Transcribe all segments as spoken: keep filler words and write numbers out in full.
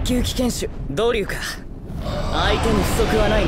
級危険種ドリューか。相手に不足はないな。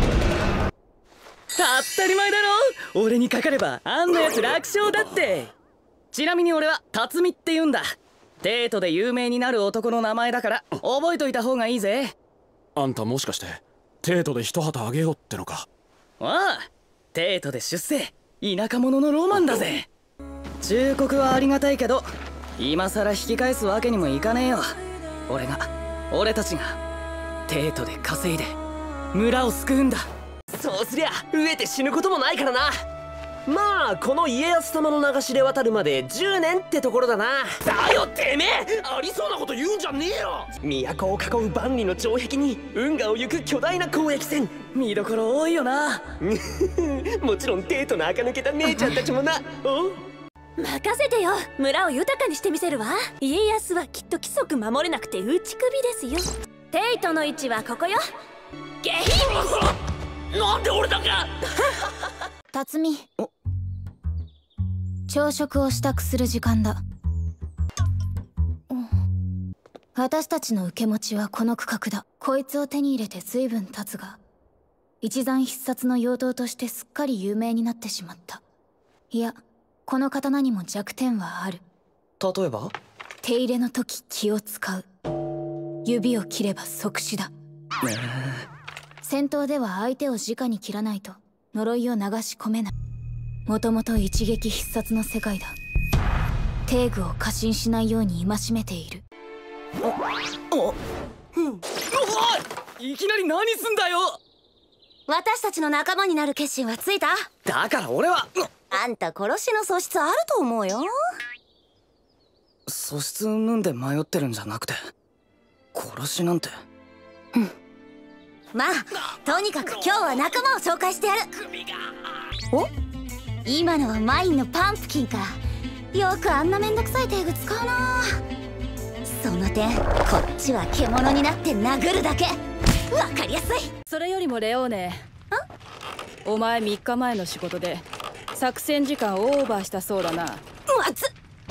当たり前だろ、俺にかかればあんなやつ楽勝だって。ちなみに俺は辰巳って言うんだ。デートで有名になる男の名前だから覚えといた方がいいぜ。 あんたもしかしてデートで一旗あげようってのか。 ああ、デートで出世、田舎者のロマンだぜ。忠告はありがたいけど今さら引き返すわけにもいかねえよ。俺が俺たちがデートで稼いで村を救うんだ。 そうすりゃ飢えて死ぬこともないからな。まあこの家康様の流しで渡るまでじゅうねんってところだな。だよてめえ、ありそうなこと言うんじゃねえよ。都を囲う万里の城壁に運河を行く巨大な交易船、 見どころ多いよな。 もちろんデートの垢抜けた姉ちゃんたちもな。お任せてよ、村を豊かにしてみせるわ。家康はきっと規則守れなくて打ち首ですよ。テイトの位置はここよ。下品。 なんで俺だけ。 辰巳、朝食を支度する時間だ。私たちの受け持ちはこの区画だ。こいつを手に入れて随分経つが、一山必殺の妖刀としてすっかり有名になってしまった。いや、この刀にも弱点はある。 例えば？ 手入れの時気を使う。指を切れば即死だ。戦闘では相手を直に切らないと呪いを流し込めない。もともと一撃必殺の世界だ。テーグを過信しないように戒めている。 おお、うん、おい、いきなり何すんだよ。 私たちの仲間になる決心はついた？ だから俺はあんた殺しの素質あると思うよ。 素質うんぬんで迷ってるんじゃなくて殺しなんて。 うんまあとにかく今日は仲間を紹介してやる。お今のはマインのパンプキンか。よくあんなめんどくさいテーグ使うな。その点こっちは獣になって殴るだけ。わかりやすい。 それよりもレオーネ、お前みっかまえの仕事で作戦時間をオーバーしたそうだな。 まずっ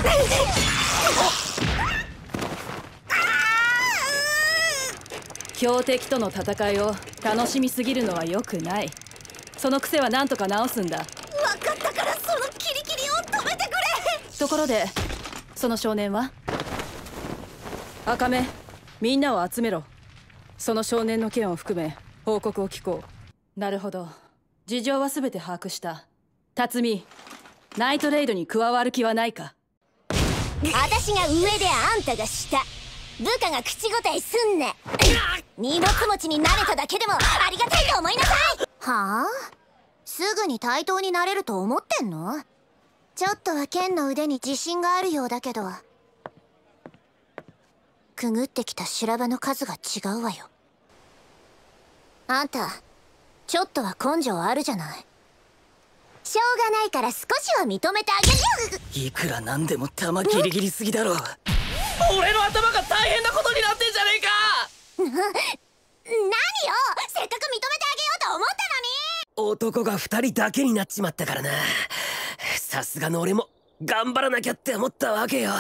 標的との戦いを楽しみすぎるのは良くない。その癖は何とか直すんだ。 分かったからそのキリキリを止めてくれ。 ところでその少年は？赤目、みんなを集めろ。その少年の件を含め報告を聞こう。なるほど、事情は全て把握した。辰巳、ナイトレイドに加わる気はないか？ 私が上であんたが下、部下が口答えすんね。荷物持ちになれただけでもありがたいと思いなさい。はあ、すぐに対等になれると思ってんの？ちょっとは剣の腕に自信があるようだけど、くぐってきた修羅場の数が違うわよ。あんたちょっとは根性あるじゃない。しょうがないから少しは認めてあげる。 いくらなんでも弾ギリギリすぎだろう。俺の頭が大変なことになってんじゃねえか。 何よ、せっかく認めてあげようと思ったのに。 男が二人だけになっちまったからな。さすがの俺も頑張らなきゃって思ったわけよ。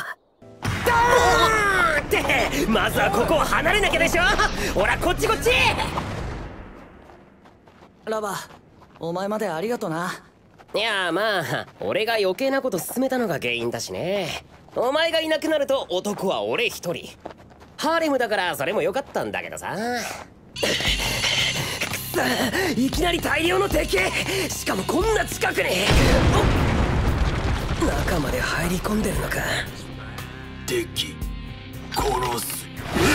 ってまずはここを離れなきゃでしょ。ほらこっちこっち。 ラバ、お前までありがとな。 いやまあ俺が余計なこと進めたのが原因だしね。お前がいなくなると男は俺一人。ハーレムだからそれも良かったんだけどさ。いきなり大量の敵、しかもこんな近くに。中まで入り込んでるのか。 敵殺す。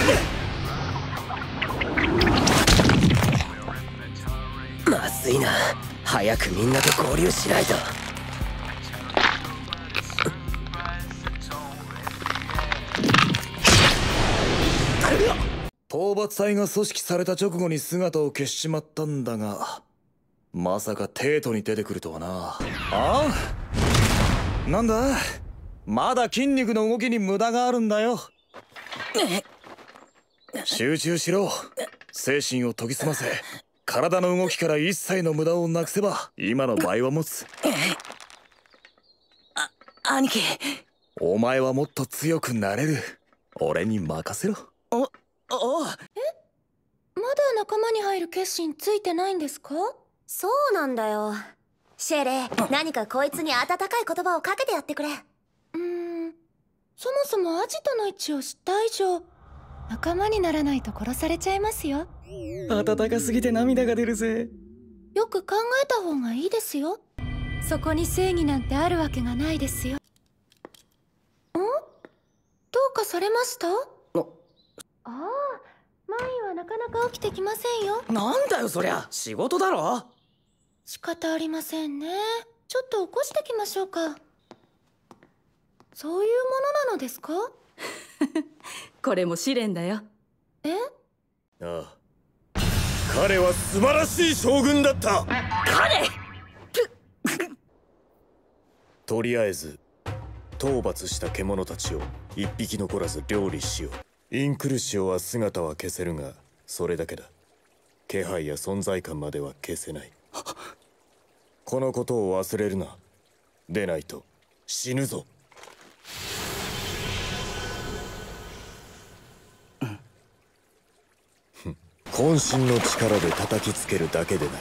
まずいな、早くみんなと合流しないと。 討伐隊が組織された直後に姿を消しちまったんだが、まさかテートに出てくるとはな。ああ、なんだ、まだ筋肉の動きに無駄があるんだよ。集中しろ。精神を研ぎ澄ませ、体の動きから一切の無駄をなくせば今の倍は持つ。 あ、兄貴、 お前はもっと強くなれる。俺に任せろ。 おおう、 る決心ついてないんですか？ そうなんだよ。シェレ、何かこいつに温かい言葉をかけてやってくれ。 うーん、そもそもアジトの位置を知った以上、仲間にならないと殺されちゃいますよ。 暖かすぎて涙が出るぜ。 よく考えた方がいいですよ。そこに正義なんてあるわけがないですよ。ん？どうかされました？ああ、マインはなかなか起きてきませんよ。 なんだよそりゃ、仕事だろ。 仕方ありませんね。ちょっと起こしてきましょうか。そういうものなのですか？ これも試練だよ。 え？ ああ、彼は素晴らしい将軍だった。 彼とりあえず討伐した獣たちを一匹残らず料理しよう。インクルシオは姿は消せるがそれだけだ。気配や存在感までは消せない。このことを忘れるな。でないと死ぬぞ。渾身の力で叩きつけるだけでなく、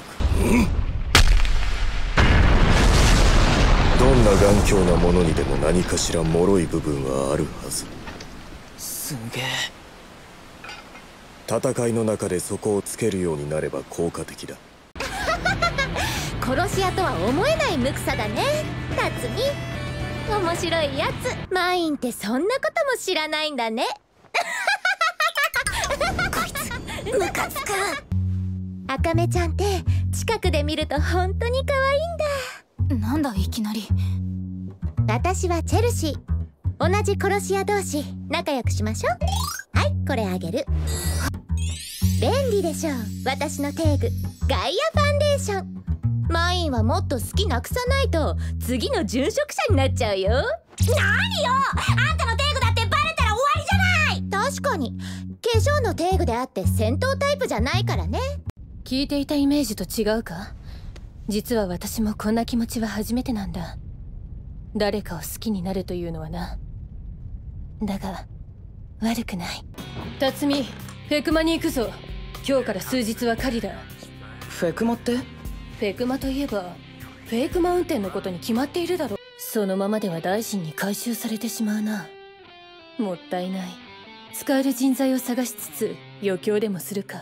どんな頑強なものにでも何かしら脆い部分はあるはず。 すげえ。 戦いの中でそこをつけるようになれば効果的だ。 殺し屋とは思えない無垢さだね、夏美。面白いやつ。マインってそんなことも知らないんだね。こいつムカつく。アカメちゃんって近くで見ると本当に可愛いんだ。 なんだいきなり。 私はチェルシー。同じ殺し屋同士仲良くしましょう。はい、これあげる。便利でしょう。私のテーグガイアファンデーション。マインはもっと好きなくさないと次の殉職者になっちゃうよ。何よ、あんたのテーグだってバレたら終わりじゃない。確かに化粧のテーグであって戦闘タイプじゃないからね。 聞いていたイメージと違うか？実は私もこんな気持ちは初めてなんだ。誰かを好きになるというのはな。だが悪くない。辰巳、フェクマに行くぞ。今日から数日は狩りだ。 フェクマって？ フェクマといえばフェイクマウンテンのことに決まっているだろ。そのままでは大臣に回収されてしまうな。もったいない。使える人材を探しつつ余興でもするか。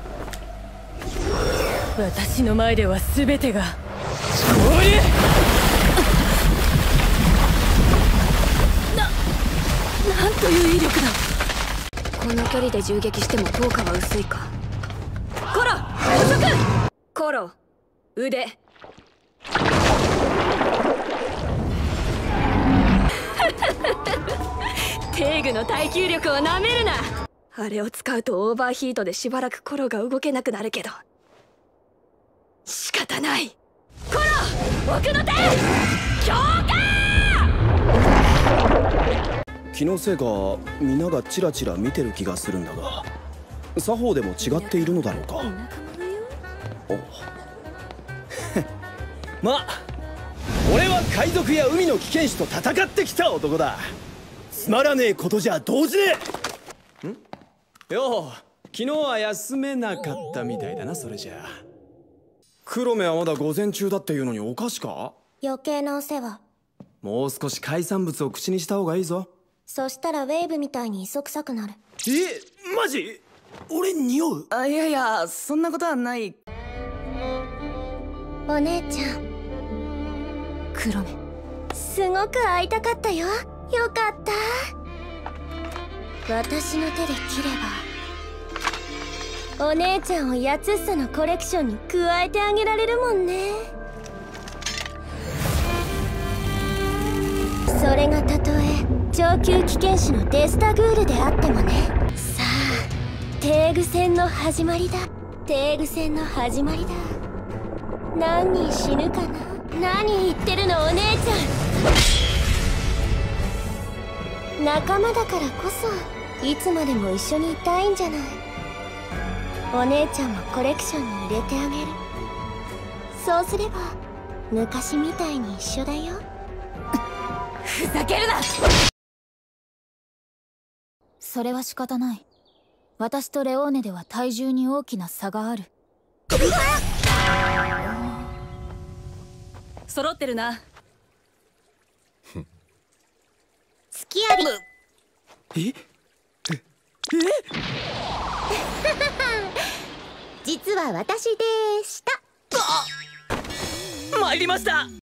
私の前では全てが終わな、なんという威力だ。 この距離で銃撃しても効果は薄いか。 コロ、遅く。 コロ、腕。 テーグの耐久力をなめるな。 あれを使うとオーバーヒートでしばらくコロが動けなくなるけど仕方ない。 コロ、奥の手強化。 気のせいか皆がチラチラ見てる気がするんだが、作法でも違っているのだろうか。おまあ俺は海賊や海の危険種と戦ってきた男だ。つまらねえことじゃ動じねえ。んよう、昨日は休めなかったみたいだな。それじゃあ黒目はまだ午前中だっていうのにおかしか？ 余計なお世話。 もう少し海産物を口にした方がいいぞ。 そしたらウェーブみたいに磯臭くなる。 え、マジ？俺匂う？ あ、いやいや、そんなことはない。 お姉ちゃん、 黒目、 すごく会いたかったよ。よかった。私の手で切ればお姉ちゃんをやつっさのコレクションに加えてあげられるもんね。それがたとえ上級危険種のデスタグールであってもね。さあ、テーグ戦の始まりだ。テーグ戦の始まりだ。何人死ぬかな。何言ってるのお姉ちゃん。仲間だからこそいつまでも一緒にいたいんじゃない。お姉ちゃんもコレクションに入れてあげる。そうすれば昔みたいに一緒だよ。 ふざけるな。それは仕方ない。私とレオーネでは体重に大きな差がある。 揃ってるな。 隙あり。 え実は私でした。 参りました。